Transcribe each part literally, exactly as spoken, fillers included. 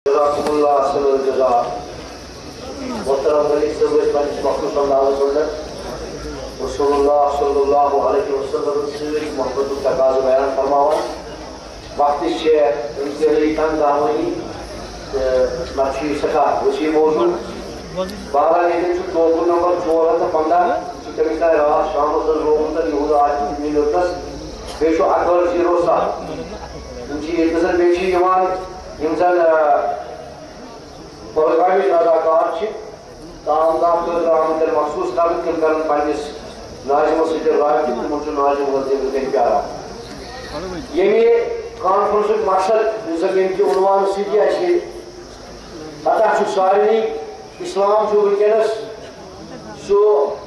جزاکم اللہ احسن الجزاء. محترم ملک صاحب پنچ مخصوص انداز میں رسول اللہ صلی اللہ علیہ وسلم سے محبت تقاض بیان فرماوان. وقت سے انتہائی تنگ آمدی نقشی سکا وسیع موضوع بارہ یہ ٹوکن نمبر ژور ہتھ تہٕ پندہ تمس تام رات شامس رومت یہود آج منٹس بیٚیہِ چھُ اکبر زیٖرو سَتھ یِم چھِ ییٚتہِ زن بیٚیہِ چھِ یِوان یِم زن کۄلگامٕکۍ اداکار چھِ تام تام خٲطرٕ آمٕتۍ مخصوٗص کرنہٕ تِم کرن پننِس ناظمس سۭتۍ رٲبطہٕ تِمن چھُ ناظم وزیٖر وٕنکٮ۪ن پیاران. ییٚمہِ کانفرنسُک مقصد یُس زن ییٚمہِ کہِ عنوان سۭتۍ اَسہِ پتہ چھُ سارنٕے اسلام چھُ وٕنکٮ۪نس سُہ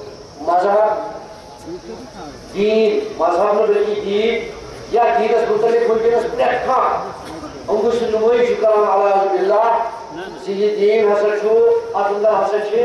مذہب دین مذہب نہٕ بلکہِ دین یا دیٖنس متعلق وٕنکٮ۪نس پرٛٮ۪تھ کانٛہہ أنگُس نُمٲیش چھُ کران اعوذ باللہ زِ یہِ دیٖن ہسا چھُ اتھ انٛدر ہسا چھِ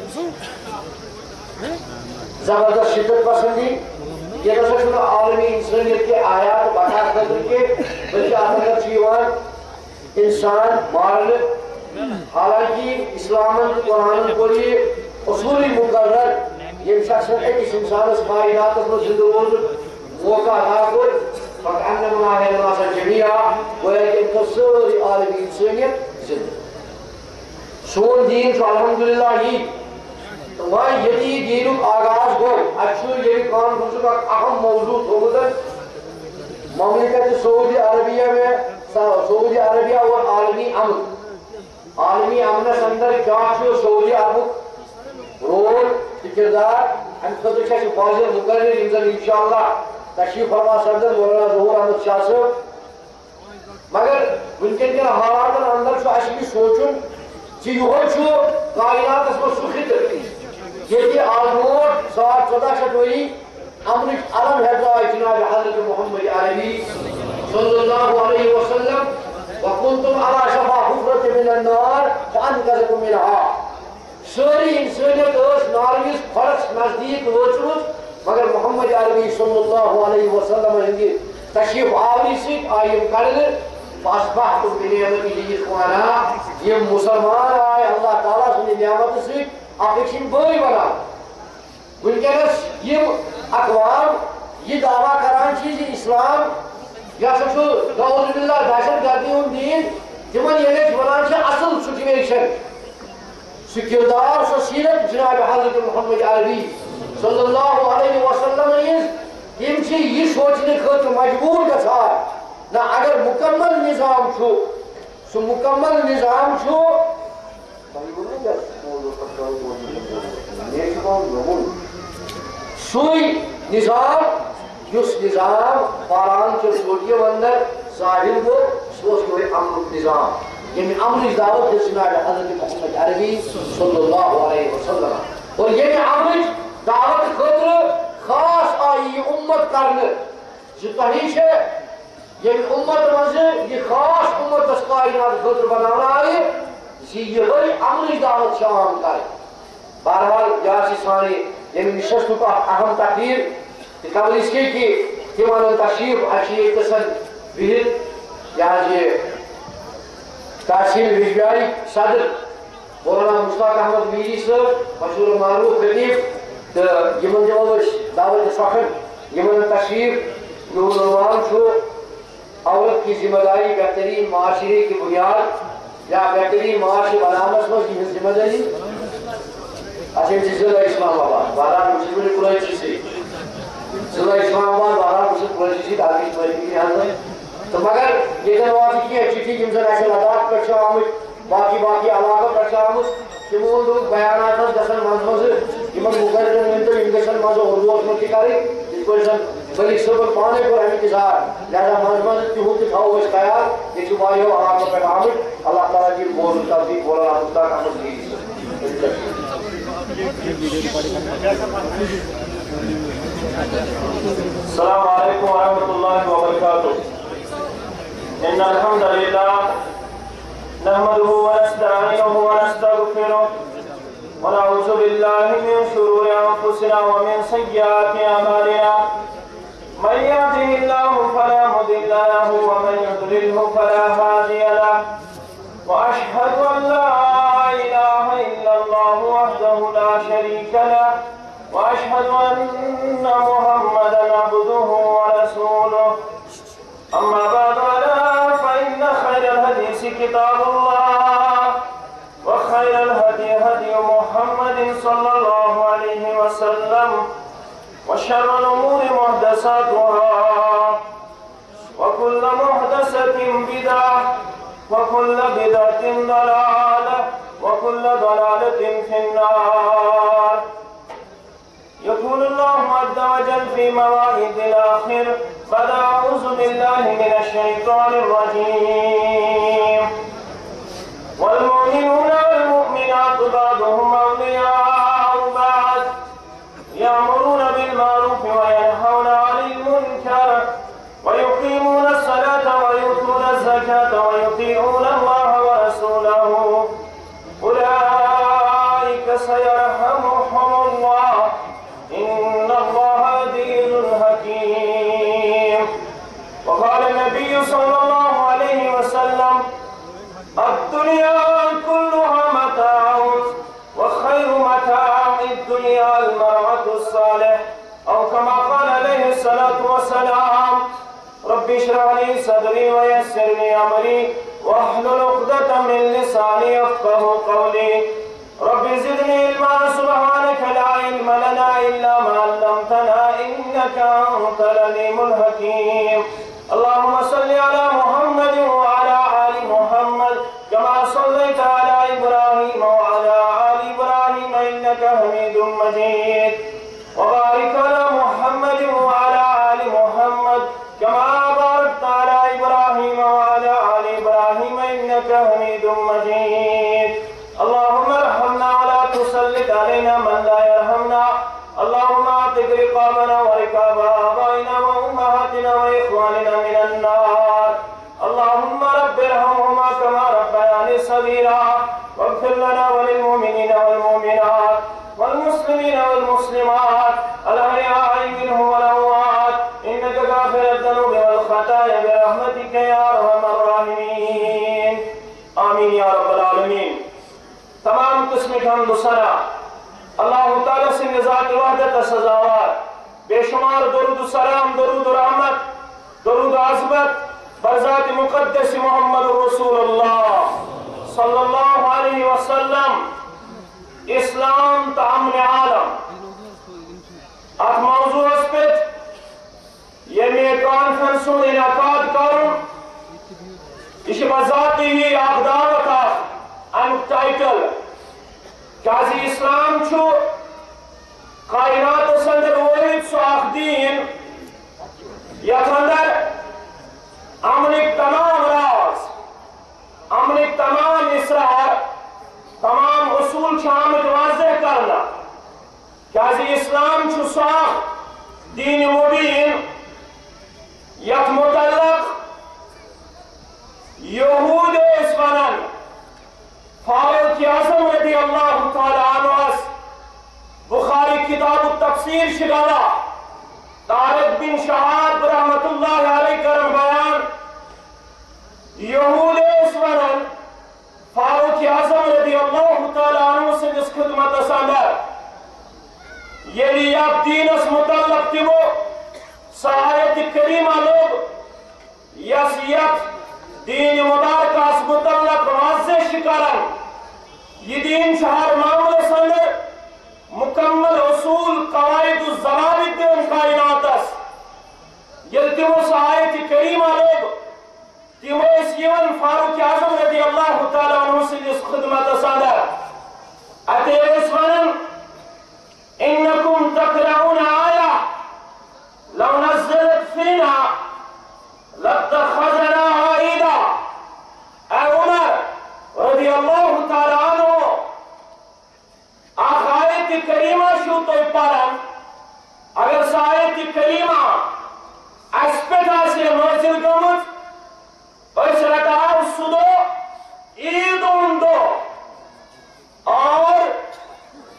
زبردست شدت پسندی. یہ نسا چھُنہٕ عالمی انسانیت کے آیات بقا خٲطرٕ کینٛہہ بلکہِ اتھ انٛدر چھُ یِوان انسان مارنہٕ. حالانکہ اسلامن قرآن کوٚر یہِ اصوٗلی مقرر ییٚمہِ شخصن أکِس انسانس کائناتس منٛز زِندٕ روزنُک موقع عطا کوٚر فَكَأَنَّمَا أَحْيَا النَّاسَ جَمِيعًا گویا کہِ أمۍ تھٲو سٲرٕے عالمی انسٲنیت زِندٕ. سون دیٖن چھُ الحمدللہ یی تہٕ وۄنۍ ییٚتہِ یہِ دیٖنُک آغاز گوٚو اَتہِ چھُ ییٚمہِ کانفرنسُک اکھ اہم موضوع تھوٚومُت مملکت سعودی عربیہ میں سعودی عربیہ اور عالمی امن. عالمی امنس اندر کیا چھُ سعودی عربُک رول تہٕ کردار امہِ خٲطرٕ چھِ اَسہِ فاضل مقرر یِم زن انشاءاللہ تشریف فرما سپدن مولانا ظہور احمد شاہ صٲب. مگر وٕنکٮ۪ن کٮ۪ن حالاتن اندر چھُ اَسہِ یہِ سونٛچُن زِ یِہوے چھُ کائناتس منٛز سُہ خطہٕ ییٚتہِ آز برونٛٹھ ساڑ ژۄدہ شیٚتھ ؤری امنٕچ علم ہیٚژاے جناب حضرت محمد عربی صلی اللہ علیہ وسلم وَكُنتُمْ عَلَى شَفَا حُفْرَةٍ مِنَ النَّارِ فَأَنقَذَكُم مِنْهَا. سٲری انسٲنیت ٲس نارٕ وِز کھۄڈس نزدیٖک وٲژمٕژ مگر محمد عربی صلی اللہ علیہ وسلم ہٕنٛدِ تشریف آوری سۭتۍ آیہِ یِم کڑنہٕ. فَأَصْبَحْتُمْ بِنِعْمَتِهِ إِخْوَانًا. یِم مُسلمان آیہِ اللہ تعالیٰ سٕنٛدِ نعمتہٕ سۭتۍ اکھ أکۍ سٕنٛدۍ بٲے بنان. وٕنکٮ۪نس یِم اقوام یہِ دعوا کران چھِ زِ اسلام یہ ہسا چھُ نعوذ باللہ دہشت گردی ہُنٛد دیٖن تِمن ییٚلہِ أسۍ وَنان چھِ اصل سُچویشن سُہ کردار سۄ سیرت جناب حضرت محمد عربی صلی اللہ علیہ وسلم ہٕنٛز تِم چھِ یہِ سونٛچنہٕ خٲطرٕ مجبوٗر گژھان نہ اگر مکمل نظام چھُ سُہ مکمل نظام چھُ سُے نظام یُس نظام پاران چہِ سعودیو اندر ظٲہر گوٚو سُہ اوس یِہوے امنُک نظام ییٚمہِ امنٕچ دعوت دِژ جناب حضرت محمد عربی صلی اللہ علیہ وسلم. اور ییٚمہِ امنٕچ دعوت خٲطرٕ خاص آیہِ یہِ اُمت کرنہٕ زِ تۄہہِ چھِ ییٚمہِ اُمت منٛزٕ یہِ خاص اُمتس کائنات خٲطرٕ بناونہٕ آیہِ زِ یِہوے امنٕچ دعوت چھِ عام کرٕنۍ. بہرحال یہِ آسہِ سانہِ ییٚمہِ نشستُک اکھ اہم تقریٖر تہٕ قبل اس کے کہ تِم انن تشریف اَسہِ چھِ ییٚتٮ۪سن بِہِتھ یہِ حظ یہِ تحصیل وجبیارٕکۍ صدر مولانا مشتاق احمد میری صٲب مشہوٗر معروٗف خطیب تہٕ یِمن دِمو أسۍ دعوت سخن یِمن تشریف یِہُنٛد عنوان چھُ عورت کی ذمہ داری بہترین معاشرے کی بنیاد یا بہترین معاشرے بناونس منٛز یِہنٛز ذمہ دٲری. اچھا یِم چھِ ضلع اسلام آباد بہرحال یِم چھِ وٕنہِ کُرٲچی سۭتۍ ضلع اسلام آباد بہرحال بہٕ چھُس کُرٲچی سۭتۍ اَکٕچ معٲفی حظ تہٕ مگر ییٚتٮ۪ن واتہِ کینٛہہ چِٹھی یِم زن اَسہِ لداخ پٮ۪ٹھ چھِ آمٕتۍ باقٕے باقٕے علاقو پٮ۪ٹھ چھِ آمٕژ تِمو دوٚپ بیانات حظ گژھن منٛزٕ منٛزٕ یِمن مُقررن ؤنۍتو یِم گژھن منٛزٕ اُردوٗوس منٛز تہِ کَرٕنۍ یِتھ پٲٹھۍ زن ملک صٲبن پانے کوٚر امیُک اِظہار لہذا منٛزٕ منٛزٕ تِہُنٛد تہِ تھاوو أسۍ خیال ییٚتہِ چھِ واریاہو علاقو پٮ۪ٹھ آمٕتۍ اللہ تعالیٰ دِیِن بوزُن توفیٖق مولانا مشتاق احمد میری صٲب. السلام علیکم ورحمۃ اللہ وبرکاتہ. ان الحمد للہ نحمده ونستعینه ونستغفره ونعوذ باللہ من شرور انفسنا ومن سیئات اعمالنا من يهده الله فلا مضل له ومن يضلله فلا هادي له وأشهد أن لا إله إلا الله وحده لا شريك له وأشهد أن محمدا عبده ورسوله أما بعد ألا فإن خير الحديث كتاب الله وخير الهدي هدي محمد صلى الله عليه وسلم وشر الأمور محدثاتها وكل محدثة بدعة وكل بدعة ضلالة وكل ضلالة في النار. يقول الله عز وجل في مواعيد الآخر بعد أعوذ بالله من الشيطان الرجيم والمؤمنون والمؤمنات بعضهم أولياء بعض يأمرون بالمعروف وينهون عن المنكر ويقيمون الصلاة ويؤتون الزكاة ويطيعون الله ورسوله أولئك سيرحمهم الله إن الله عزيز حكيم. وقال النبي صلى الله عليه وسلم الدنيا كلها متاع وخير متاع الدنيا المرأة الصالح أو كما قال عليه الصلاة والسلام. رب اشرح لي صدري ويسر لي أمري واحلل عقدة من لساني يفقهوا قولي. رب زدني علما سبحانك لا علم لنا إلا ما علمتنا إنك أنت العليم الحكيم. اللهم صل على محمد وعلى آل محمد كما صليت على إبراهيم وعلى آل إبراهيم إنك حميد مجيد. وبارك على محمد وعلى آل محمد كما باركت على إبراهيم وعلى آل إبراهيم إنك حميد مجيد. اللهم ارحمنا ولا تسلط علينا من لا يرحمنا. اللهم اعتق رقابنا ورقاب آبائنا وأمهاتنا وإخواننا من النار. اللهم رب ارحمهما كما ربياني صغيرا واغفر لنا وللمؤمنين والمؤمنات والمسلمين والمسلمات الأحياء منهم والأموات إنك غافر الذنوب والخطايا برحمتك يا أرحم الراحمين. آمین یا رب العالمین. تمام قسم کی حمد و ثنا اللہ تعالیٰ سے ذات وحدت سزاوار بے شمار درود و سلام درود و رحمت درود و عظمت برذات مقدس محمد رسول اللہ صلی اللہ علیہ وسلم. اسلام تا امن عالم ات موضوع اس پہ یعنی کانفرنس انعقاد کرن یہ بذاتی ہی اخ دعوت امیک ٹائٹل کیازِ اسلام چھو کائنات اندر واحد سو اخ دین یتھ اندر امنک تمام راز امنک تمام اسرار تمام اصول چھ آمد واضح کرنا کیازِ اسلام چھو سو اخ دین مبین یتھ متعلق یہود اس ونن فاروق اعظم رضی اللہ تعالی عنہ بخاری کتاب التفسیر شگالا طارق بن شہاب رحمت اللہ علیہ کرم بیان یہود اس ونن فاروق اعظم رضی اللہ تعالی عنہ سے جس خدمت اندر یعنی اب دین اس متعلق تیمو سآیت کریمہ لوگ یسیت دین مبارک اس متعلق واضح شکارن یہ دین شہر معمول سندر مکمل اصول قواعد و ضوابط دے ان کائنات اس یل تیمو سآیت کریمہ لوگ تیمو اس یون فاروق اعظم رضی اللہ تعالی عنہ سے جس خدمت اندر اتے اس ونن انکم تقرؤون آیا لو نزلت فینا لاتخذناها عیدا. اے عمر رضی اللہ تعالی عنہ آیت کریمہ شو تو پارن اگر سا آیت کریمہ اس پہ سے نازل گمت اس رکھار سدو عید اندو اور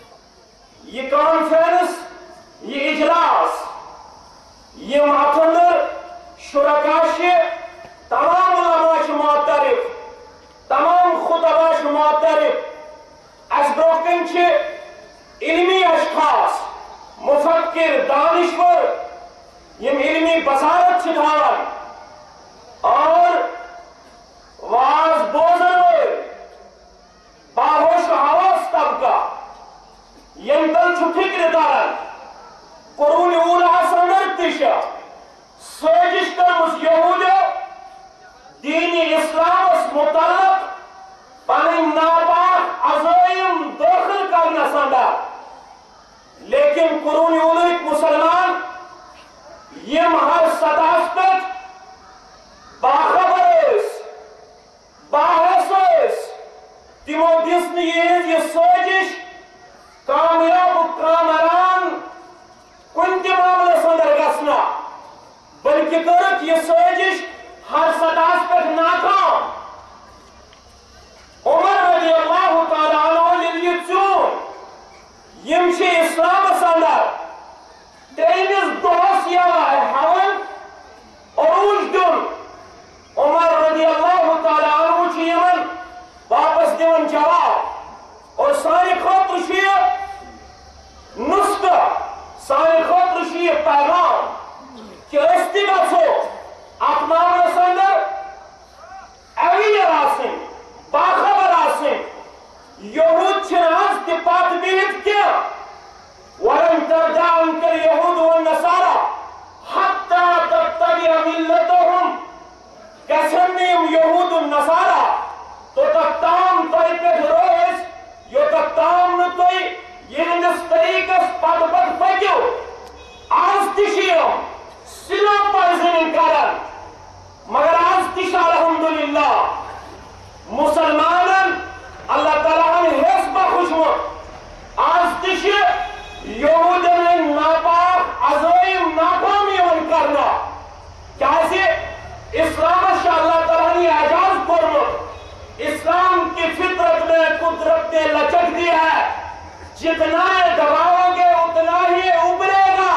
یمو دس نہٕ یہ سٲزِش کامیاب کامران کُنہِ تہِ معاملس اندر گژھنا بلکہ کٔرٕکھ یہ سٲزِش ہر سطحس پٮ۪ٹھ ناکام عمر رضی اللہ تعالیٰ عنہ ییٚلہِ یہِ ژیوٗن یم چھِ اسلامس اندر ترٛیٚیمِس دۄہس ہٮ۪وان عروج دیُن عمر رضی اللہ تعالیٰ عنہ چھِ یمن واپس دِوان جواب اور سانہِ خٲطرٕ چھُ یہِ نُسخہٕ سانہِ خٲطرٕ چھُ یہِ پیغام کہ أسۍ تہِ گژھو اتھ معاملس اندر اویئر آسٕنۍ باخبر آسٕنۍ یہود چھِنہٕ آز تہِ پتھ بِہِتھ کینٛہہ ولن ترضى عنك اليهود والنصارى حتى تتبع ملتهم گژھن نہٕ یِم یہود النصارى توٚتتھ تام تۄہہِ پٮ۪ٹھ روزِ یوٚتتھ تام نہٕ تُہۍ یِہنٛدِس طریٖقس پتہٕ پتہٕ پٔکِو آز تہِ چھِ یِم صِلہٕ پرزٕنۍ کران مگر آز تہِ چھِ الحمدللہ مسلمانن اللہ تعالیٰ ہن حِصہٕ بخشمُت آز تہِ چھِ یہودن ہٕنٛدۍ ناپاک عزٲیِم ناکام یِوان کرنہٕ کیازِ اسلامس چھُ اللہ تعالیٰ ہن یہ اعجاز کوٚرمُت اسلام کی فطرت میں قدرت نے لچک دی ہے جتنا دباؤ گے اتنا ہی ابھرے گا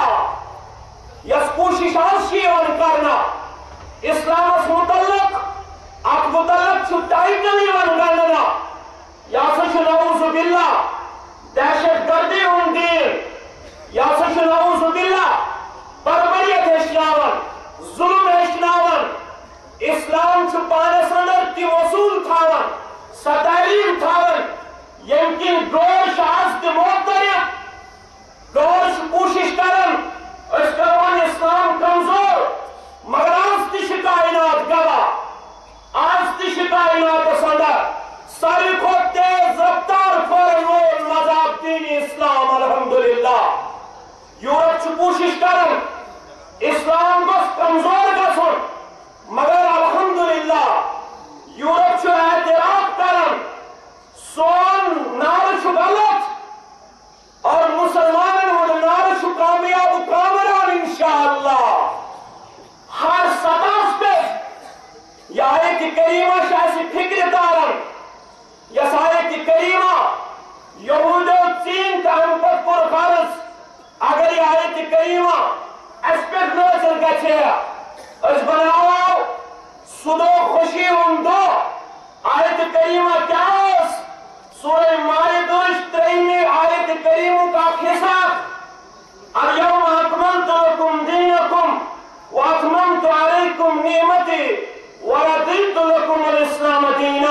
یس کوشش آز چھِ یِوان کرنہٕ اسلامس متعلق اتھ متعلق چھُ ٹائٹل یِوان گنٛڈنہٕ یہ ہسا چھُ نعوذ باللہ دہشت گردی ہُنٛد دین یہ ہسا چھُ نعوذ باللہ بربریت ہیٚچھناوان ظلم ہیٚچھناوان اسلام چھُ پانس اندر تِم اصوٗل تھاوان سۄ تعلیٖم تھاوان ییٚمہِ کِنۍ غور چھُ آز تہِ محترم غور چھُ کوٗشش کران أسۍ کرہون اسلام کمزور مگر آز تہِ چھِ کائنات گواہ آز تہِ چھِ کائناتس اندر ساروی کھۄتہٕ تیز رفتار پھٔہلن وول مذہب دین اسلام الحمدللہ یورپ چھُ کوٗشش کران اسلام گوٚژھ کمزور گژھُن مگر الحمدللہ یورپ چھُ اعتراف کران سون نعرٕ چھُ غلط اور مسلمانن ہُنٛد نعرٕ چھُ کامیاب کامران انشاءاللہ ہر سطحس پٮ۪ٹھ یہ آیت کریمہ چھِ اَسہِ فکرِ تاران یس آیت کریمہ یہودو ژیٖنۍ تہٕ اَمہِ پتہٕ کوٚر فرض اگر یہ آیت کریمہ اَسہِ پٮ۪ٹھ نٲزِل گژھِ ہے أسۍ بناوو سُہ دۄہ خوشی ہُنٛد دۄہ آیت کریمہ کیٛاہ ٲس سورہ مائدہٕچ ترٛیٚیِمہِ آیت کریمُک اکھ حِصہٕ اليوم اکملت لکم دینکم واتممت علیکم نعمتی ورضیت لکم الاسلام دینا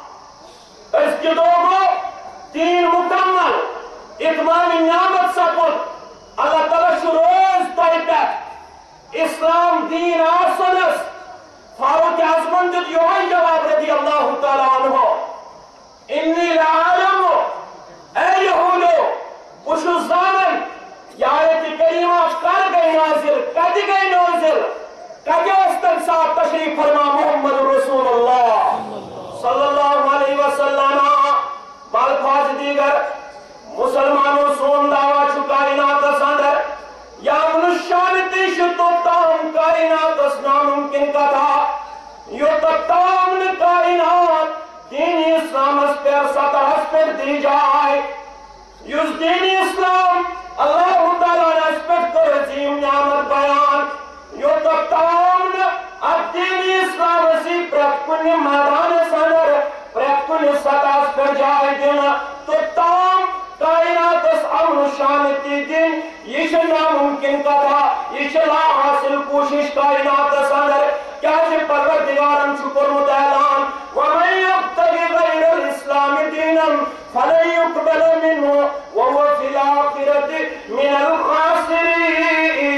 أزکہِ دۄہ گوٚو دین مکمل اتمام نعمت سپُد اللہ تعالیٰ چھُ روز تۄہہِ پٮ۪ٹھ اسلام دین آسنس فاروق اعظمن دیُت یِہوٚے جواب رضی اللہ تعالیٰ عنہ انی لعالم اے یہودو بہٕ چھُس زانان یہ آیت کریمہ کر گئی نازل کتہِ گئی نازل کتہِ ٲس تمہِ ساتہٕ تشریف فرما محمد رسول اللہ صلی اللہ علیہ وسلم بالفاظ دیگر مسلمانوں سون دعویٰ چھُ کائناتس اندر یا منشیان تہِ چھُ توٚتام کائناتس ناممکن کتھا یوٚتتھ تام نہٕ کائنات دین اسلامس پٮ۪ٹھ سطحس پٮ۪ٹھ دی جاے یُس دین اسلام اللہ تعالیٰ نے اس پٮ۪ٹھ کٔر عظیٖم نعمت بیان یوٚتتھ تام نہٕ اتھ دین اسلامسی پرٛٮ۪تھ کُنہِ میدانس اندر پرٛٮ۪تھ کُنہِ سطحس پٮ۪ٹھ جاے دِنہٕ توٚتام کائناتس امن شانتی دِنۍ یہ چھِ ناممکن کتھا یہ چھِ لا حاصل کوشش کائناتس اندر کیازِ پروردگارن چھُ کوٚرمُت اعلان وَمَن یَبْتَغِ غَیْرَ الْإِسْلَامِ دِینًا فَلَن یُقْبَلَ مِنْهُ وَهُوَ فِي الْآخِرَةِ مِنَ الْخَاسِرِينَ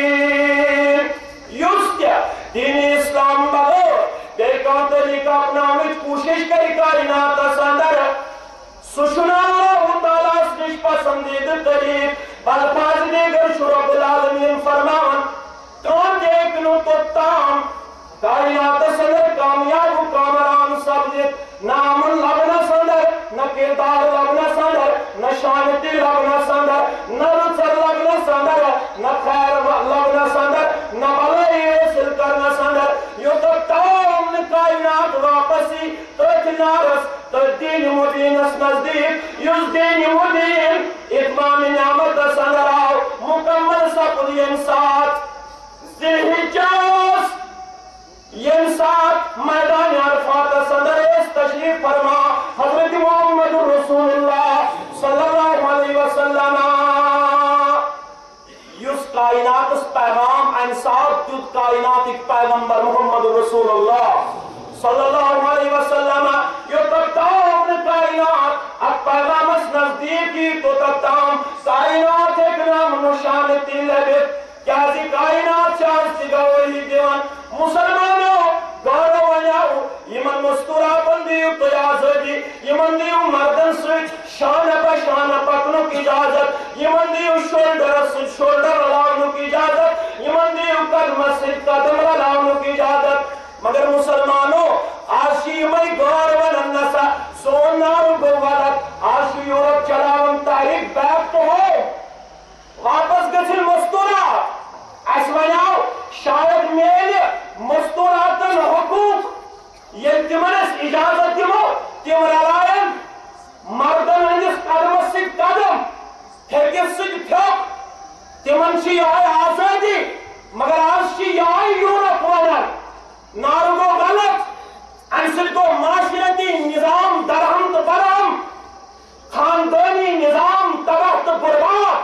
یُس تہِ دین اسلام بغٲر بیٚیہِ کانٛہہ طریٖقہٕ اپناونٕچ کوٗشش کرِ کائناتس اندر سُہ چھُنہٕ اللہ تعالیٰ نِش پسندیدٕ طریٖقہٕ بلفاظ دیگر چھُ رب العالمین فرماوان کانٛہہ تہِ ہیٚکہِ نہٕ توٚتام کائناتس اندر کامیاب کامران سپدِتھ نہ امن لبنس اندر دار لگنا سندر نہ شانتی لگنا سندر نہ رچر لگنا سندر نہ خیر لگنا سندر نہ بلائی حاصل کرنا سندر یو تو تمام کائنات واپسی ترک نارس تر دین مدینس نزدیک یس دین مدین اتمام نعمت سندر آو مکمل سپد یم ساتھ ذلحجاز یم ساتھ میدان عرفات سندر اس تشریف فرما حضرت محمد رسول اللہ صلی اللہ علیہ وسلم یس کائنات اس پیغام انساب جد کائنات ایک پیغمبر محمد رسول اللہ صلی اللہ علیہ وسلم یو تکتام کائنات اب پیغام اس نزدیکی تو تکتام کائنات ایک نام نشانتی لبت کیا زی کائنات چانسی گوئی دیوان مسلمانوں گارو ونیاو یمن مستورا بندیو قیازدی یمن دیو مردن سوچ شان پا شان پکنو کی اجازت یمن دیو شولڈر سوچ شولڈر لاؤنو کی اجازت یمن دیو قدم سوچ قدم لاؤنو کی اجازت مگر مسلمانوں آشی مئی گار ونن نسا سوناو گوالت آشی یورپ چلاون تاریخ بیک تو ہو واپس گچھل مستورات اس ونیاو شاید میل مستوراتن حقوق یہ تمنس اجازت دیمو تم رلائن مردن ہندس قدم سے قدم پھیکس سے پھیک تمن چی آئی آزادی مگر آج چی آئی یورپ ونن نارگو غلط انسل کو معاشرتی نظام درہم تو برہم خاندانی نظام تباہ تو برباد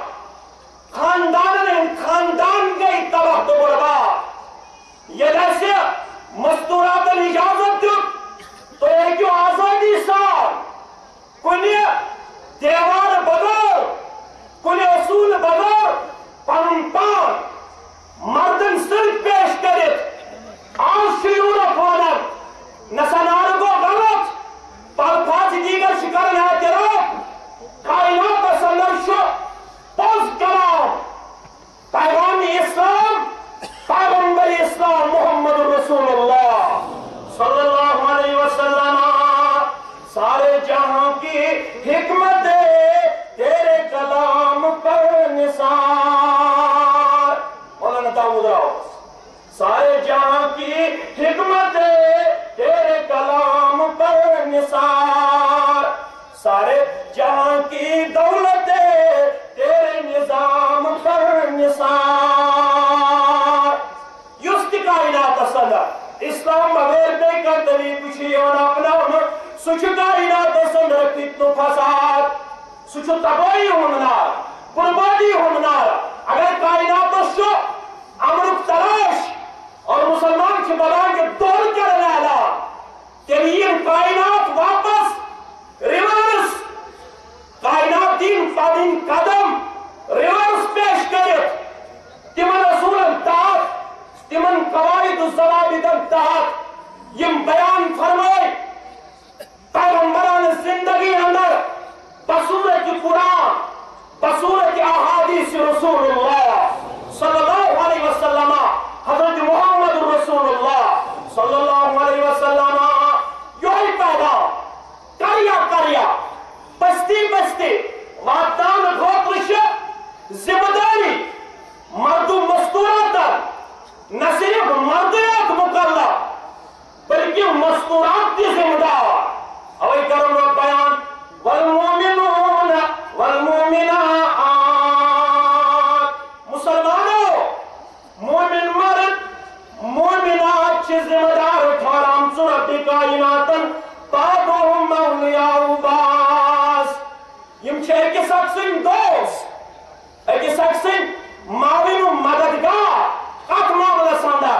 خاندان خاندان گئی تباہ تو برباد یہ جیسے مستورات اجازت دیت تو ایک جو آزادی سال کنی دیوار بغیر کنی اصول بغیر پن پان مردن صرف پیش کرت آج شیورت ونن نسانارگو غلط پالپاس دیگر شکر اعتراف کائنات سندر شو پوز کلام پیغام اسلام پیغمبر اسلام محمد رسول اللہ صلی اللہ علیہ وسلم سارے جہاں کی حکمت تیرے کلام پر نثار مولانا داؤد راؤ سارے جہاں کی حکمت تیرے کلام پر نثار سارے جہاں کی دولت تیرے نظام پر نثار یست کائنات صدر اسلام بغیر بے کردنی کچھی اور اپنا انہوں سچ کائنات صدر کتنو فساد سچ تباہی ہومنار بربادی ہومنار اگر کائنات شو امرک تلاش اور مسلمان کی بلان کے دور کرنے آلا کہ یہ کائنات واپس ریورس کائنات دین فادین قدم ریورس پیش کرت تمن رسول داد تمن قواعد الضوابط داد یم بیان فرمائے پیغمبران زندگی اندر بصورت قرآن بصورت احادیث رسول اللہ صلی اللہ علیہ وسلم حضرت محمد رسول اللہ صلی اللہ علیہ وسلم یہی پیدا کریا کریا بستی بستی وعدان گھوترش ذمہ داری مردو مستورات نہ صرف مردیات مکرلہ بلکہ مستورات کی ذمہ دار اوئی کرم رو بیان والمومنون والمومنات مسلمانوں مومن مرد مومنات چی ذمہ دار اٹھارام صورت کائناتن بعضهم اولیاء باز یم چھے ایک سکسن دوست ایک سکسن معاون و مددگار قط معاملہ ساندہ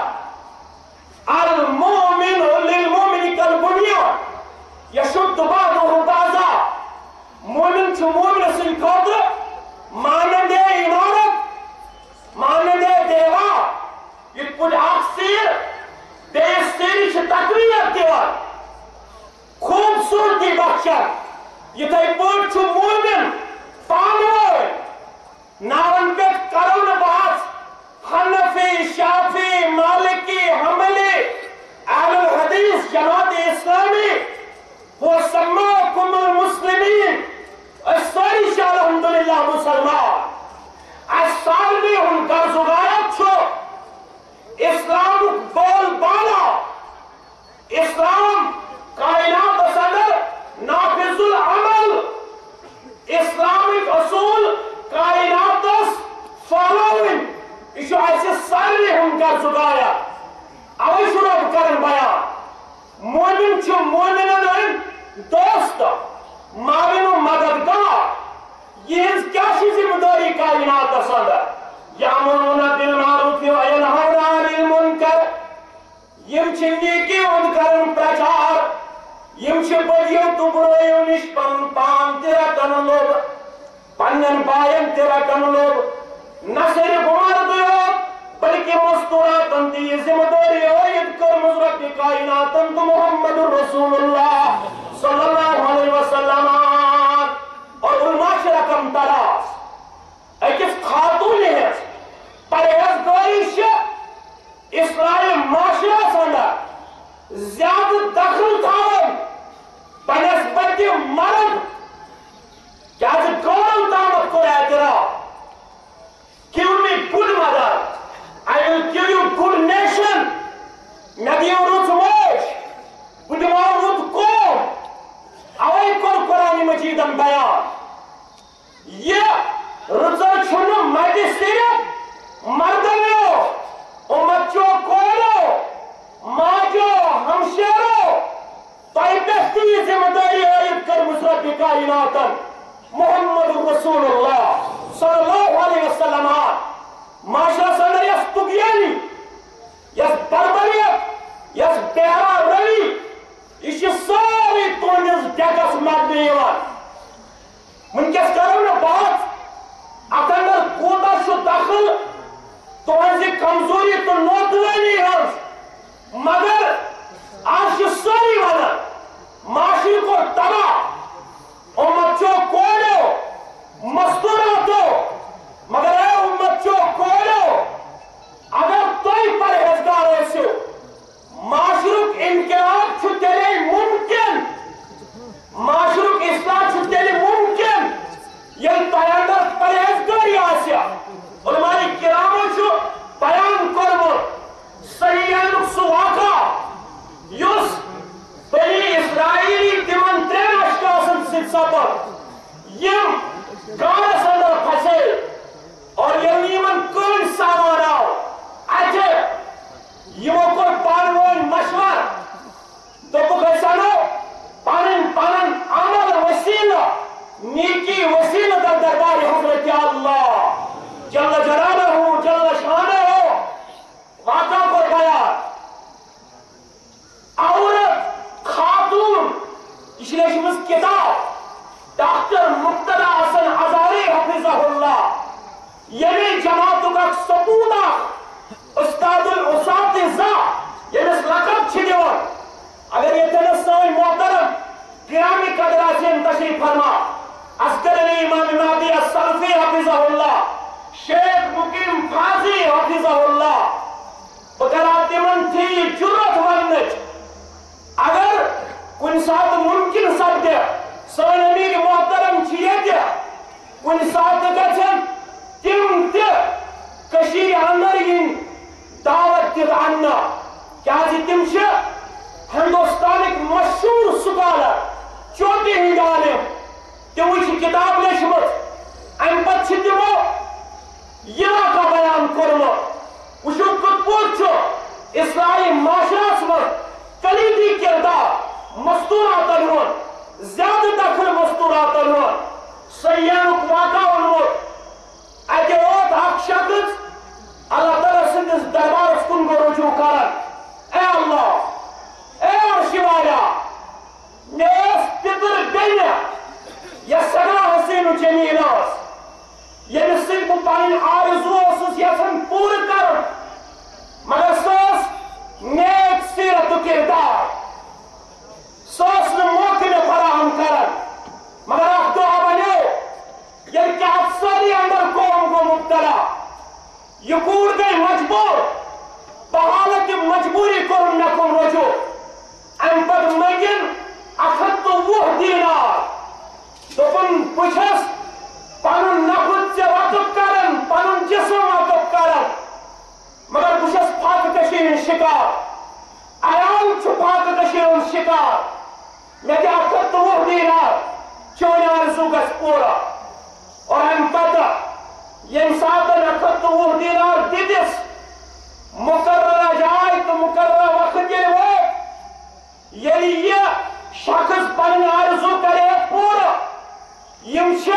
المومن للمومن کالبنیان یشد بعضه بعضا مومن چھو مومن سن قدر مانندے عمارت مانندے دیوار یہ کچھ اکثر دیس سیری چھ تقویت دیوار خوبصورتی بخشت یہ تائی پوٹ چھو مومن پانوئی ناون پیت کرون بحث حنفی شافی مالکی حملی اہل الحدیث جماعت اسلامی وہ سماکم المسلمین اسلامک اصول کائناتس فالوین یہ ایسے سارے ہم کر سکایا اوے رب کرن بیان مومن چھ مومنن ہند دوست معاون و مددگار یہ کیا ذمہ داری کائنات اندر یامرون بالمعروف وینہون عن المنکر یم چھ نیکی ہند کرن پرچار یم چھ بدیو تو برایو نش پن پان تیرا کن لوگ پنن بائن تیرا کن لوگ نہ صرف مرد یوت بلکہ مستوراتن دی ذمہ داری عائد کرمز رب کائناتن تو محمد رسول اللہ صلی اللہ علیہ وسلم اور المعاشرہ کم تراس اکس خاتون ہے پرہیزگاری سے اسلامی معاشرہ سندا زیادہ دخل تھاون بنسبت مرد کیا قول تامت کو اعتراف give me good mother I will give you good nation میں دیو رت موش بہ دمو رت قوم اوے کور قرآن مجیدن بیان یہ رزر چھن مردی صرف مردنیو امتچو کورو ماجو ہمشیرو تائی پہتی ذمہ داری عائد کر مصرف کائناتن محمد رسول اللہ صلی اللہ علیہ وسلم معاشرہ سندر یس تغیانی یس بربریت یس بیرا روی یہ ساری تونس ڈیکس مدنی یوان منکس کرو نا بات اکندر کوتا شو دخل تونسی کمزوری تو نوتوانی ہنس مگر آج ساری وانا معاشی کو تباہ امت چو کوڑو مستوراتو مگر اے امت چو کوڑو اگر توی پرہیزگار ہوئیسو معاشرک انقلاب چھو تیلے ممکن معاشرک اصلاح چھو تیلے ممکن یہ تیاندر پرہیزگاری آسیا علماء کرامو چھو بیان کرمو صحیحانک سواقع یس بنی اسرائیلی تمن ترین اشکاسن سید سپر یم گانس اندر پھسے اور یمن کن سامان آو اچھے یمو کو پانوان مشور تو کسانو پانن پانن عمل وسیلہ نیکی وسیلہ در دربار حضرت اللہ جل جلالہ ہو جل شانہ ہو واقع پر بیان عورت خاتون اس لیے شمس کتاب ڈاکٹر مقتدہ حسن عزاری حفظہ اللہ یعنی جماعتوں کا سپودہ استاد الاساتذہ یہ اس لقب چھڑیون اگر یہ تنس سوئی محترم گرامی قدراسین تشریف فرما اصغر علی امام مہدی السلفی حفظہ اللہ شیخ مقیم قاضی حفظہ اللہ بکرات من تھی جرت ورنچ اگر کن ساتھ ممکن سب دے سوئی امیر محترم چھیے دے کن ساتھ گچن تم دے کشیر اندر ین دعوت دے آنا کیا جی تم سے ہندوستانک مشہور سکالر چوٹی ہند عالم تمو چھ کتاب لیچمت ام پت چھ تمو یہ کا بیان کرمت وشو کت پوچھ چھو اسلامی معاشرہ مز کلیدی کردار مستوراتن ہون زیادہ دخل مستوراتن ہون سیانک واقع اونمت اتے اوت اخ شخص اللہ تعالیٰ سندس دربار کن کو رجوع کرن اے اللہ اے عرشوالا نیس پتر گئی یا سگا حسین و جمیل آس یہ نصیب کو پانین آرزو اسس یسن پور کرن مگر سوس نیک سیرت و کردار سوس نے موقع میں فراہم کرن مگر آپ دعا بنے یہ کہ افسری اندر قوم کو مبتلا یہ کور گئی مجبور بحالت مجبوری کرن نکن رجوع ام پت مگن اخت وہ دینار دوپن پچھس پانن نخد سے وقف کرن پانن جسم وقف کرن مگر پچھس پاک کشیر شکار ایام چھو پاک کشیر شکار میں کہ اخت وہ دینار چون عرض آرزو گژھِ پورا اور امہِ پتہٕ ییٚمہِ ساتہٕ مےٚ کھٔتوُہ دینار دِتِس مقررہ جاے تہٕ مقررہ وقت ییٚلہِ ووت ییٚلہِ یہِ شخص پنٕنۍ آرزو کرے پوٗرٕ یِم چھِ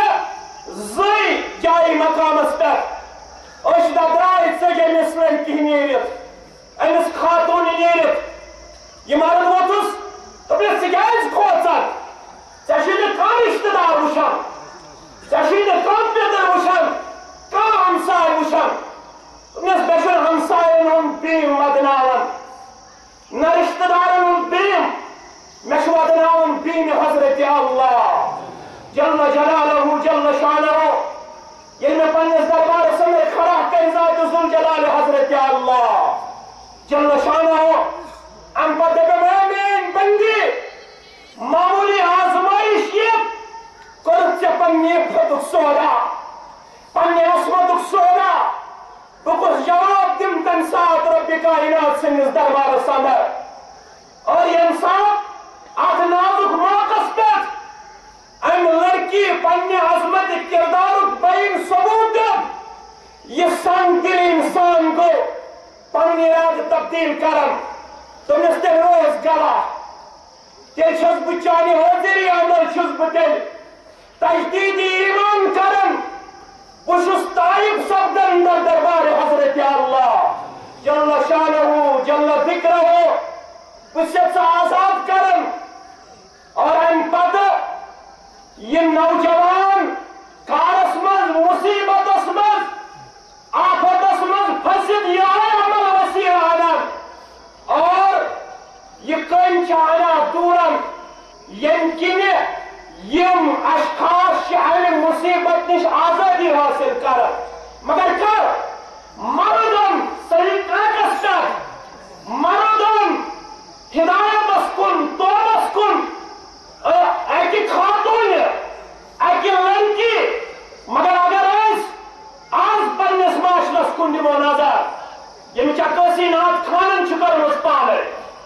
زٕے جایہِ مقامس پٮ۪ٹھ أسۍ درٛاے ژٔج أمِس لڑکی نیٖرِتھ أمِس خاتوٗنہِ نیٖرِتھ یہِ مرن ووتُس دوٚپنَس ژٕ کیٛازِ کھوژان ژےٚ چھُے نہٕ کانٛہہ رِشتہٕ دار وٕچھان ژےٚ چھُے نہٕ کانٛہہ پِتٕر وٕچھان کانٛہہ ہمساے وٕچھان دوٚپنَس مےٚ چھُنہٕ ہمساین ہُنٛد بیٖم ودناوان نہ رِشتہٕ دارن ہُنٛد بیٖم مےٚ چھُ ودناوان بیٖمہِ حضرتِ اللہ جل جلالہ جل شانہ ییٚلہِ مےٚ پننِس دربارس اندر کھڑا کرِ ذاتِ ذوالجلال حضرتِ اللہ جل شانہ امہِ پتہٕ دپیٚم اے میٲنۍ بندی معموٗلی آزمٲیش یِتھ کوٚرُتھ ژےٚ پننہِ عِفَتُک سودا پننہِ عصمتُک سودا بہٕ کُس جواب دِمہٕ تمہِ ساتہٕ رۄبِ کائنات سٕنٛدِس دربارس اندر اور ییٚمہِ ساتہٕ اتھ نازُک موقعس پٮ۪ٹھ امہِ لڑکی پننہِ عظمتِ کردارُک بیان ثبوت دیُت یہِ سنگ دِل انسان گوٚو پنُن ارادٕ تبدیل کران دوٚپنَس تیٚلہِ روز گواہ تیٚلہِ چھُس بہٕ چانہِ حٲضری اندر چھُس بہٕ تیٚلہِ تجدیٖدی ایٖمان کران بہٕ چھُس طایب سپدان در دربارِ حضرتِ اللہ جل شانہ جل ذکرہ بہٕ چھُس ژٕ آزاد کران اور امہِ پتہٕ یہ نوجوان کارس منٛز مصیبتس منٛز آفتس منٛز پھٔسِتھ یہِ عمل وسیع انان اور یہ کٔنۍ چھِ انان دوٗرن ییٚمہِ کِنہِ یِم اشخاص چھِ امہِ مصیبت نِش آزٲدی حٲصِل کران مگر کر مردن صحیح طریقس پٮ۪ٹھ مردن ہدایتس کُن توبس کُن اکہِ خاتوٗنہِ اکہِ لڑکی مگر اگر أسۍ آز پننِس معاشرس کُن دِمو نظر ییٚمِچ عکٲسی نعت خانن چھِ کٔرمٕژ پانے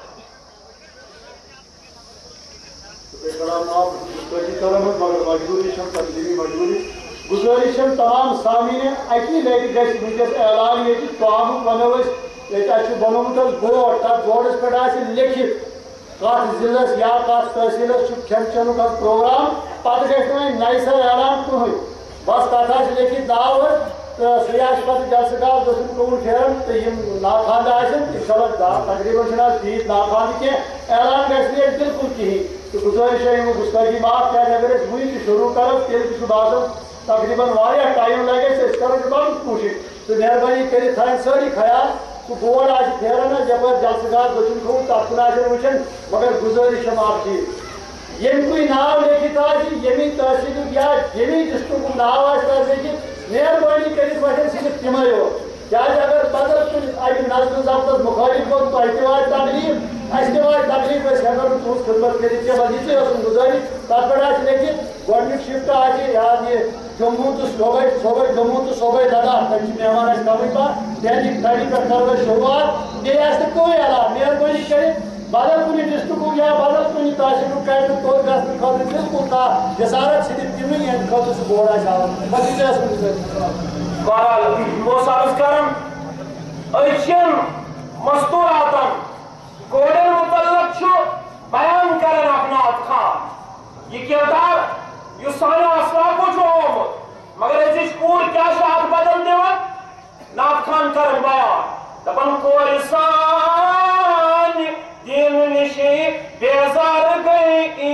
گزارش تمام سامعین اکی لٹہِ گژھِ ونکس اعلان ییٚتہِ تعامُک ونو أسۍ ییٚتہِ اَسہِ چھُ بنومُت حظ بورڈ تتھ بورڈس پٮ۪ٹھ آسہِ لیکھِتھ کتھ ضلعس یا کتھ تحصیلس چھُ کھٮ۪ن چٮ۪نُک حظ پروگرام پتہٕ گژھِ نہٕ وۄنۍ نَیہِ سر اعلان کٕہٕنۍ بس تتھ آسہِ لیکھِتھ ناو حظ تہٕ سُے آسہِ پتہٕ جلسہٕ گاہ گژھُن قبوٗل پھیران تہٕ یِم ناخواندٕ آسن اِنشاء اللہ تقریٖبن چھِنہٕ آز تیٖتۍ ناخواندٕ کینٛہہ اعلان گژھِ نہٕ ییٚتہِ بِلکُل کِہیٖنۍ تہٕ گُزٲرِش چھےٚ یِمو گُستٲخی معاف کیٛازِ اگر أسۍ وٕنہِ تہِ شروٗع کرو تیٚلہِ تہِ چھُ باسان تقریٖبن واریاہ ٹایم لگہِ اَسہِ أسۍ کرو یہِ پنٕنۍ کوٗشِش تہٕ مہربٲنی کٔرِتھ تھاوٕنۍ سٲری خیال سُہ بورڈ آسہِ پھیران حظ یپٲرۍ جلسہٕ گاہ دٔچھُن کھوٚوُر تتھ کُن آسن وٕچھان مگر گُزٲرِش چھےٚ معاف چیٖز ییٚمہِ کُے ناو لیکھِتھ آسہِ ییٚمہِ تحصیٖلُک یا ییٚمہِ ڈسٹرکُک ناو آسہِ تتھ لیکھِتھ مہربٲنی کٔرِتھ وۄتھن صرف تِمے یوت کیٛازِ اگر بدل کُنہِ اَکہِ نظرِ ضبطس مُخٲلِف گوٚو تۄہہِ تہِ واتہِ تکلیٖف اَسہِ تہِ واتہِ تکلیٖف أسۍ ہٮ۪کو نہٕ تُہٕنٛز خدمت کٔرِتھ کینٛہہ بس یِژٕے ٲسٕم گُزٲرِش تتھ پٮ۪ٹھ آسہِ لیکھِتھ گۄڈنیُک شِفٹ آسہِ یہِ حظ یہِ جموں تہٕ صوبے صوبے جموں تہٕ صوبے لداخ تَتہِ چھِ مہمان اَسہِ کمٕے پہن تہنٛدِ تَتہِ پٮ۪ٹھ کرو أسۍ شروعات بیٚیہِ آسہِ نہٕ کٕہٕنۍ علاوٕ مہربٲنی کٔرِتھ بدل کُنہِ ڈسٹرکُک یا بدل کُنہِ تحصیلُک کَرِ نہٕ توٚت گژھنہٕ خٲطرٕ بِلکُل کانٛہہ جسارت صرف تِمنٕے یِہٕنٛدِ خٲطرٕ سُہ بورڈ آسہِ ہاوان بس یِژٕے ٲسٕم گُزٲرِش بہرحال بہٕ اوسُس عرض کران أسۍ چھِنہٕ مستوٗراتن کورٮ۪ن متعلق چھُ بیان کران اکھ نعت خان یہِ کردار یُس سانیو اسلافو چھُ آمُت مگر أزِچ کوٗر کیٛاہ چھِ اتھ بدل دِوان نعت خان کران بیان دپان کورِ سانہِ دینہٕ نِشی بیزار گٔے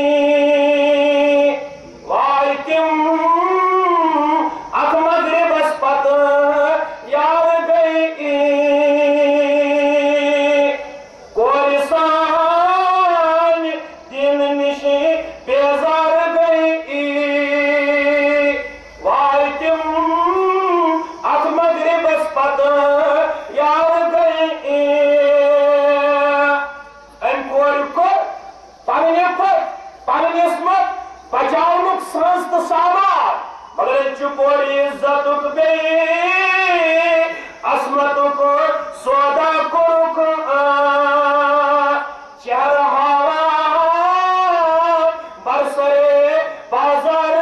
واے تِم اتھ مغربس پتہٕ یار گٔے کورِ سانہِ دینہٕ نِشی بیزار گٔے واے تِم اتھ مغربس پتہٕ یار گٔے أمۍ کورِ کوٚر پنٕنہِ کھۄتہٕ پنٕنۍ عصمت بچاونُک سٕنٛز تہٕ سامان مگر أمۍ چھُ کورِ عزتُک بیٚیہِ عصمتُک سودا کوٚرُکھ چہرٕ ہاوان برسرے بازار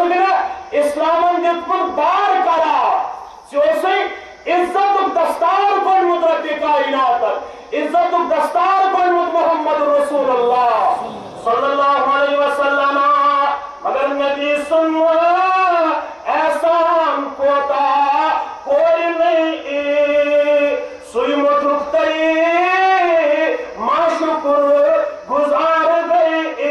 اسلام دیتمت بار کرا چوسی عزت دستار گونمت رب کائنات عزت دستار گونمت محمد رسول اللہ صلی اللہ علیہ وسلم مگر نبی سن احسان کوتا کوئی نہیں سوئی مترکتری ما شکر گزار گئی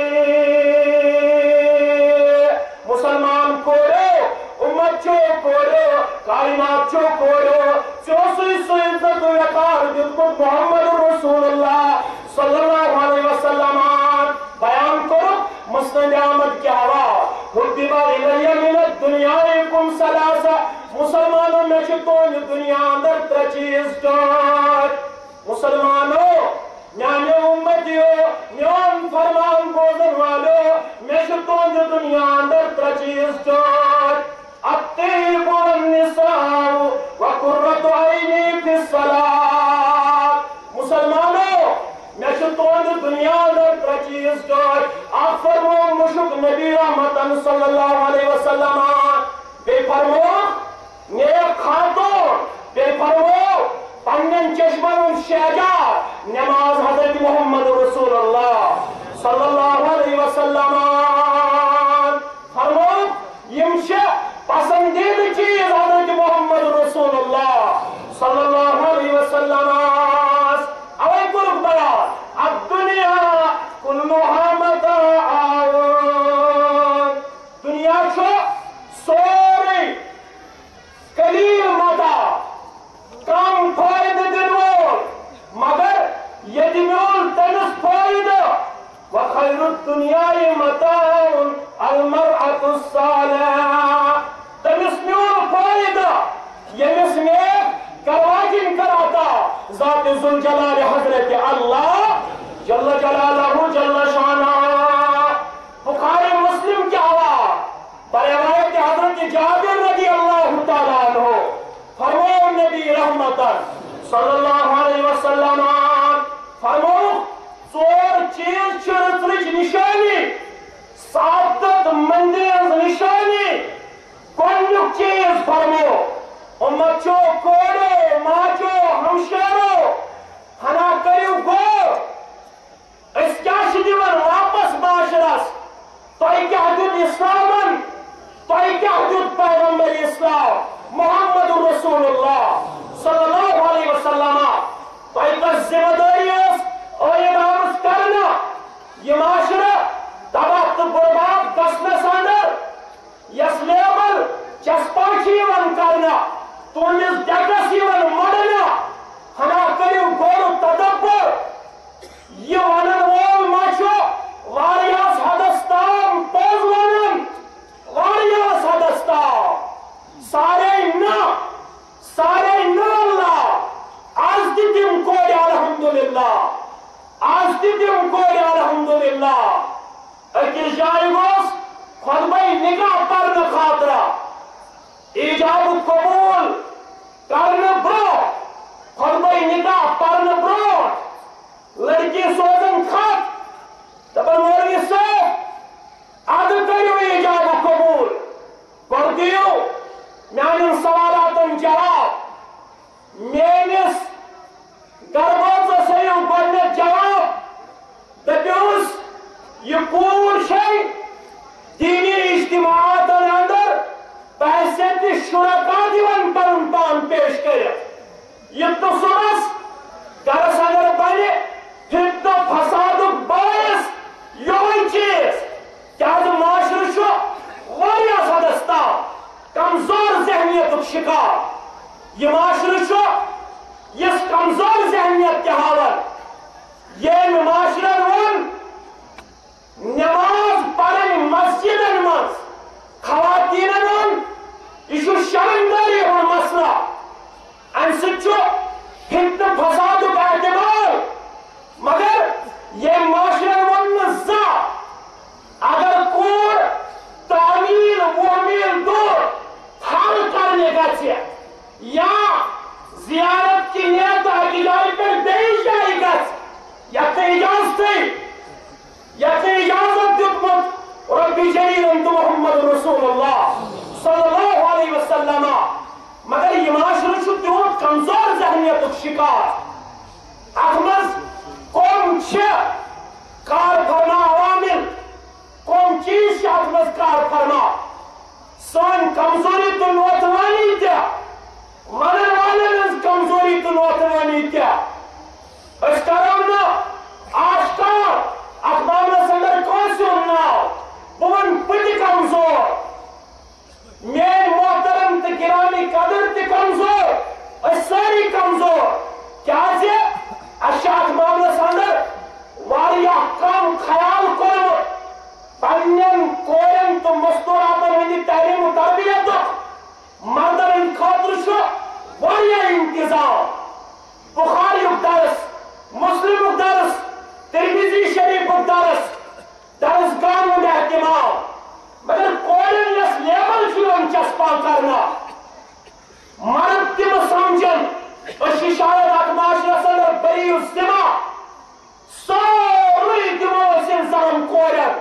مسلمان کورو امت چو کورو کائنات چو کورو چو سوئی سوئی عزت وقار دیتمت محمد رسول اللہ صلی اللہ علیہ وسلم بیان کرو مسند احمد کی آواز حدیبہ الیہ من الدنیائکم سلاسہ مسلمانوں میں چھتون دنیا اندر ترچیز ڈار مسلمانوں میانے امتیو میان فرمان بوزن والو میں چھتون دنیا اندر ترچیز ڈار الطیب والنساء وقرۃ عینی فی الصلاة مسلمانوں میں چھتون دنیا اندر ترچیز ڈار آپ فرمو مشک نبی رحمتن صلی اللہ علیہ وسلم بے فرمو نیک خاتون بے فرمو پنن چشمن شہجار نماز حضرت محمد رسول اللہ صلی اللہ علیہ وسلم فرمو یمشہ پسندید چیز حضرت محمد رسول اللہ صلی اللہ علیہ وسلم اوے قرب بیان الدنیا کلها متاع دنیا چھو سوری قلیل متاع کم فائدہ دنول مگر یدمیول تنس فائدہ وخیر الدنیا متاع المرأة الصالحة تنس میول فائدہ یمس میں کرواجن کراتا ذات ذوالجلال حضرت اللہ جل جلالہ جل شانہ بخاری مسلم کی آواز بروایت حضرت جابر رضی اللہ تعالیٰ عنہ فرمو نبی رحمتن صلی اللہ علیہ وسلم فرمو ژور چیز چرچرچ نشانی سعادت مندیز نشانی گۄڈنیُک چیز فرمو امچو کوڑو ماچو ہمشیرو ہنا کریو گو اس کیا شدیون واپس معاشرس توئی کیا حدود اسلامن توئی کیا حدود پیغمبر اسلام محمد رسول اللہ صلی اللہ علیہ وسلم توئی کا ذمہ داری اس اوید آمس کرنا یہ معاشرہ تباہ تو برباد گسنس اندر یس لیبل چسپاچی ون کرنا تونس ڈیکس یون مڑنا ہنا کریو گورو تدبر یہ ونن وول ماشو واریاس حدستان پوز ونن واریاس حدستان سارے نا سارے نا اللہ آج دی دیم کوئی الحمدللہ آج دی دیم کوئی الحمدللہ اکی جائے گوس خطبہ نکاح پرن خاطرہ ایجاب قبول کرن برو خطبہ نکاح پرن برو لڑکی سوزن خط دبر مولوی صاحب عدل کریو ایجاب قبول کر دیو میانن سوالاتن جواب مینس گرباز سیو گوڈنیک جواب دپیوس یہ پور شئی دینی اجتماعاتن اندر بحثیت شرکا دیون پرن پان پیش کرت یہ تو سنس گرس اگر بنے فتنہ فساد باعث یہی چیز کیا معاشرہ شو واریاہ سدستا کمزور ذہنیت شکار یہ معاشرہ شو اس کمزور ذہنیت کے حالت یہ معاشرہ ون نماز پڑھن مسجدن مز خواتینن یہ شرمداری ہن مسئلہ ان سچو فتنہ فساد کا احتمال مگر یہ معاشرہ ون زا اگر کور تعمیل و میل دور حل کرنے گا یا شکار اتمز کم کار فرما عوامل کم چیز اتمز کار فرما سان کمزوری تو نوتوانی تیا ونن والن کمزوری تو نوتوانی تیا اس کرو آشکار اخبار سندر کون سے ناو بون پتی کمزور مین محترم تے گرامی قدر تے کمزور اس ساری کمزور کیا سے اشیاء معاملہ سندر واریا کم خیال کرو پنین کوئن تو مستوراتن ہندی تعلیم و تربیت مردن خاطر شو واریا انتظام بخاری درس مسلم درس ترمذی شریف درس درس گاہوں میں اہتمام مگر کوئن یس لیبل چلن چسپا کرنا مرد تم سمجھن اسی شاید اکماش رسل بری الزما سوری دمو سے زرم کوئن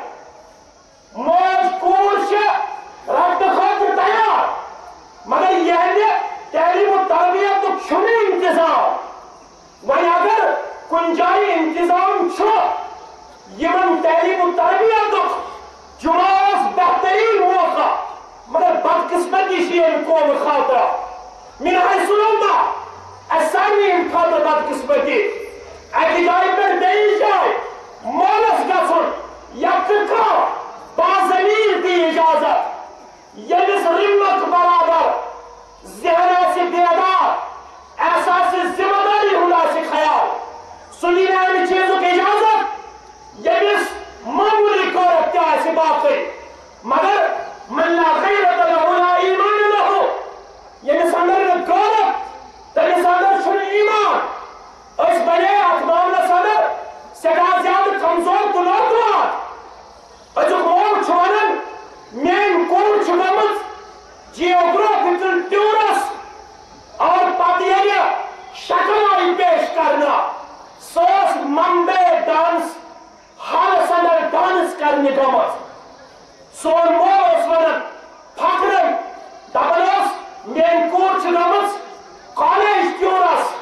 موج کورش رد خاطر تیار مگر یہ تعلیم و تربیت تو چھنے انتظام وہی اگر کنجائی انتظام چھو یمن تعلیم و تربیت تو جماعت بہترین موقع مگر بدقسمتی شیئن قوم خاطرہ من حیث الامہ اسانی ان خاطر بدقسمتی ایک جائے پر دئی جائے مولس گسن یککا بازمیر دی اجازت یمس رمک برابر ذہن سے بیدار احساس ذمہ داری ہونا سے خیال سنینے ہمیں چیزوں کی اجازت یمس معمولی قورت کیا ایسی باقی مگر من لا غیرت لہو لا ایمان لہو یمس اندر قورت تنس اندر شن ایمان اس بنے اقدام لسندر سگا زیادہ کمزور تو نوتوات اجو مول چھوانن مین کون چھوامت جیوگرافیکل ٹیورس اور پاتیاریہ شکل آئی پیش کرنا سوس منبے ڈانس ہر سندر ڈانس کرنے گمت سون مول اس ونن پھاکرن دبلوس مین کون چھوامت کالج ٹیورس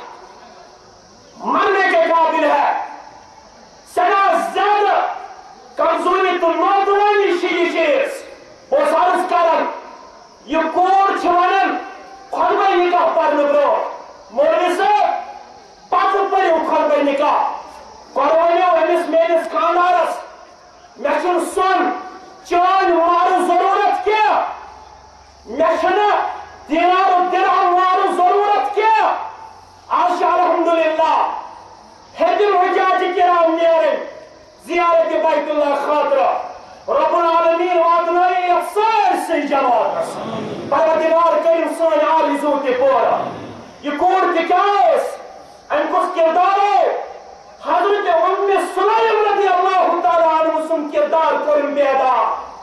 مرنے کے قابل ہے سنا زیادہ کمزوری تو نوتوانی شیئی چیز وہ سارس کرن یہ کور چھوانن خربائی نکاح پر نبرو مولوی سے پاک پر یہ خربائی نکاح قربانیو ہمس مینس خاندارس میشن سن چان مارو ضرورت کیا میشن دینار و درہم مارو ضرورت کیا آج الحمدللہ حدم حجاج کرام نیرن زیارت بیت اللہ خاطرہ رب العالمین واتنائی افسار سے جماعت پروردگار کریم سان عالیزوں کے پورا یہ کور دکھاؤس ان کس کردارو حضرت ام سلیم رضی اللہ تعالیٰ عنہ سن کردار کریم بیدا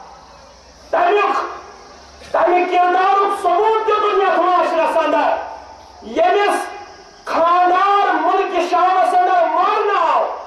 تمیق تمیق کردارک ثبوت جو دنیا تماش رساندر یمس خاندار ملک شام سندر مارنا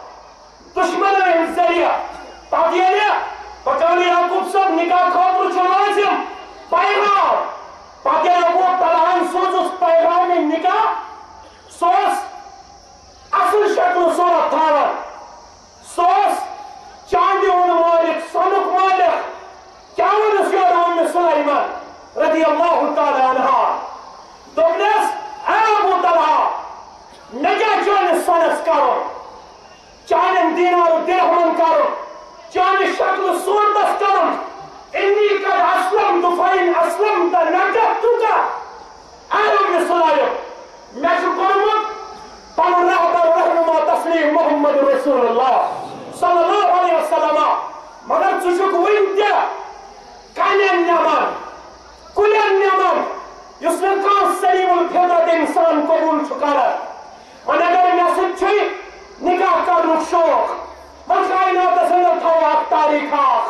دشمن ان ذریعہ پاکیانے پکانی یعقوب صاحب نکاح خاطر چھو لازم پیغام پاکیانے وہ تلہان سوز اس پیغام میں نکاح سوز اصل شکل صورت تھاون سوز چاندی ان مالک سنک مالک کیاون اس یور ام سلیمان رضی اللہ تعالی عنہ دوبنس اے ابو طلحہ نجا چون سنس کرو چانن دینار و درہمن کرو چان شکل صورتس کرم انی قد اسلم دفعین اسلم تا نجت تکا اہم سلائم میں شکرمت پن رہبر رہنما تسلیم محمد رسول اللہ صلی اللہ علیہ وسلم مگر چشک وینتیا کانین نمان کلین نمان یس نکان سلیم الفطرت انسان قبول چکارا اور اگر میں سچی نکاح کرنک شوق کائنات سندر تھواک تاریخ آخ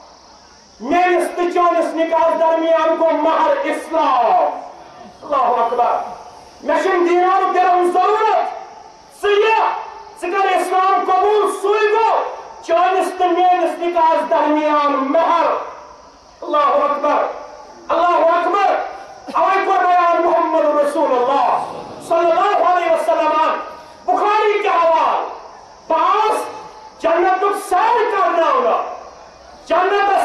میرس تچانس نکاح درمیان کو مہر اسلام اللہ اکبر مشن دینار درہم ضرورت سیاح سکر اسلام قبول سوئی گو چانس تو میرس نکاح درمیان مہر اللہ اکبر اللہ اکبر اوئی کو بیان محمد رسول اللہ صلی اللہ علیہ وسلم جنت